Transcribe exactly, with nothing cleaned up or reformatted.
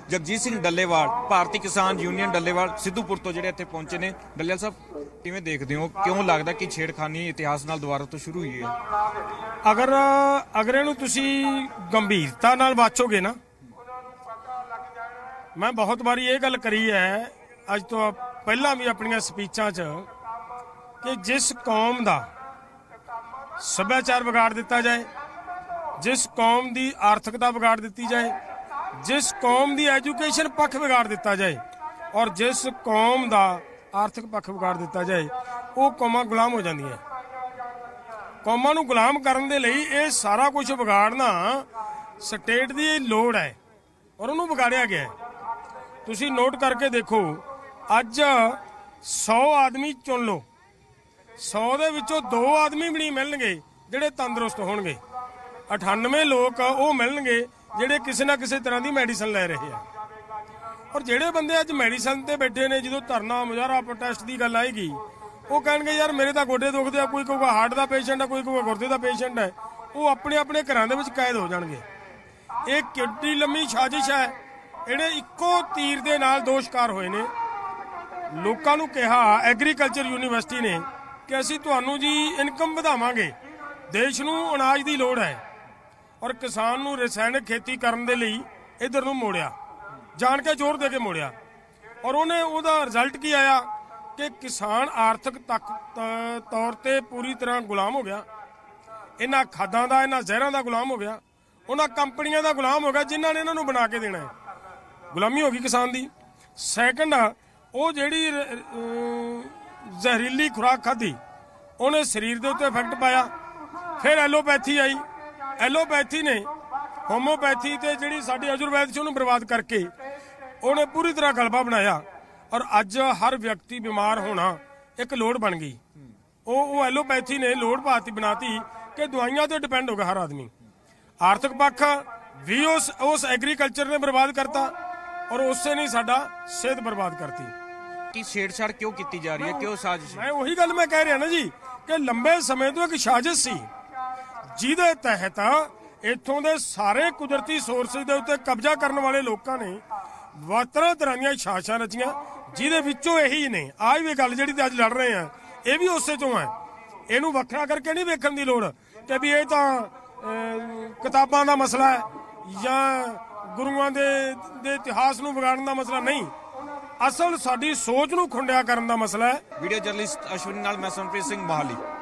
जगजीत सिंह डल्लेवाल भारतीय किसान यूनियन डल्लेवाल सिद्धूपुर तो ਜਿਹੜੇ ਇੱਥੇ ਪਹੁੰਚੇ ਨੇ। ਡੱਲੇਵਾਲ ਸਾਹਿਬ ਕਿਵੇਂ ਦੇਖਦੇ ਹੋ, ਕਿਉਂ ਲੱਗਦਾ ਕਿ ਛੇੜਖਾਨੀ ਇਤਿਹਾਸ ਨਾਲ ਦੁਬਾਰਾ ਤੋਂ ਸ਼ੁਰੂ ਹੋਈ ਹੈ? ਅਗਰ ਅਗਰ ਇਹਨੂੰ ਤੁਸੀਂ ਗੰਭੀਰਤਾ ਨਾਲ ਵਾਚੋਗੇ ਨਾ, ਮੈਂ ਬਹੁਤ ਵਾਰੀ ਇਹ ਗੱਲ ਕਰੀ ਹੈ ਅੱਜ ਤੋਂ ਪਹਿਲਾਂ ਵੀ ਆਪਣੀਆਂ ਸਪੀਚਾਂ 'ਚ ਕਿ ਜਿਸ ਕੌਮ ਦਾ ਸੱਭਿਆਚਾਰ ਵਿਗਾੜ ਦਿੱਤਾ ਜਾਏ, जिस कौम की आर्थिकता बिगाड़ दी जाए, जिस कौम की एजुकेशन पक्ष बिगाड़ दिता जाए और जिस कौम का आर्थिक पक्ष बिगाड़ दिता जाए, वो कौमां गुलाम हो जांदियां। कौमां नूं गुलाम करन दे लई ये सारा कुछ बिगाड़ना स्टेट की लोड़ है और उन्होंने बिगाड़िया गया है। तुसीं नोट करके देखो, अज सौ आदमी चुन लो, सौ दे विचों दो आदमी भी नहीं मिलणगे जिहड़े तंदुरुस्त होणगे, अठानवे लोग वो मिलणगे जिहड़े किसी ना किसी तरह की मैडिसन लै रहे हैं। और जिहड़े बंदे अज मैडिसन ते बैठे ने, जो धरना मुजाहरा प्रोटेस्ट की गल आएगी, वो कहेंगे यार मेरे तो गोडे दुखते आ, कोई कहूगा हार्ट का पेशेंट है, कोई कहूगा गुरदे का पेशेंट है, वो अपने अपने घरों के कैद हो जाएंगे। ये किड्डी लंबी साजिश है। इहड़े इक्को तीर दे नाल दो शिकार होए ने। लोकां नूं कहा एग्रीकल्चर यूनीवर्सिटी ने कि असीं तुहानूं जी इनकम वधावांगे, देश नूं अनाज की लोड़ है, और किसान नूं रसायनिक खेती करन दे लई इधर नूं मोड़िया, जान के जोर दे के मोड़िया। और उन्हें उहदा रिजल्ट की आया कि किसान आर्थिक तक तौर ते पूरी तरह गुलाम हो गया, इन्हां खादां दा, इन्हां जहरां दा गुलाम हो गया, उन्हां कंपनियां दा गुलाम हो गया जिन्हां ने इन्हां नूं बना के देना है। गुलामी हो गई किसान दी। सैकंड, वो जिहड़ी जहरीली खुराक खाधी, उन्हें शरीर के उत्ते इफेक्ट पाया। फिर एलोपैथी आई, एलोपैथी ने होम्योपैथी ते जिहड़ी साडी आयुर्वेद च उन्हें बर्बाद करके उन्हें पूरी तरह गलबा बनाया। और अज हर व्यक्ति बीमार होना एक लोड़ बन गई। वो वो एलोपैथी ने लोड़ पाती बनाती कि दवाइयां ते डिपेंड हो गया हर आदमी। आर्थिक पक्ष भी उस उस एग्रीकल्चर ने बर्बाद करता और उससे नहीं साडा सेहत बर्बाद करती। कि छेड़छाड़ क्यों की जा रही है, क्यों साजिश? मैं वही गल मैं कह रहा ना जी कि लंबे समय तो एक साजिश सी जिहदे तहत इत्थों दे सारे कुदरती सोर्सेज दे उत्ते कब्जा करने वाले लोगों ने तरह तरह दी साजिशां रचियां, जिहदे विचों यही ने आज भी गल जिहड़ी अज लड़ रहे हैं ये भी उसे चों है। इहनूं वखरा करके नहीं वेखण दी लोड़ कि भी ये तां किताबां दा मसला है या गुरुआं दे दे इतिहास नूं विगाड़न दा मसला नहीं, असल साडी सोच नूं खुंडिया करन दा मसला है। वीडियो जर्नलिस्ट अश्विनी नाल मैं संप्रीत सिंह मोहाली।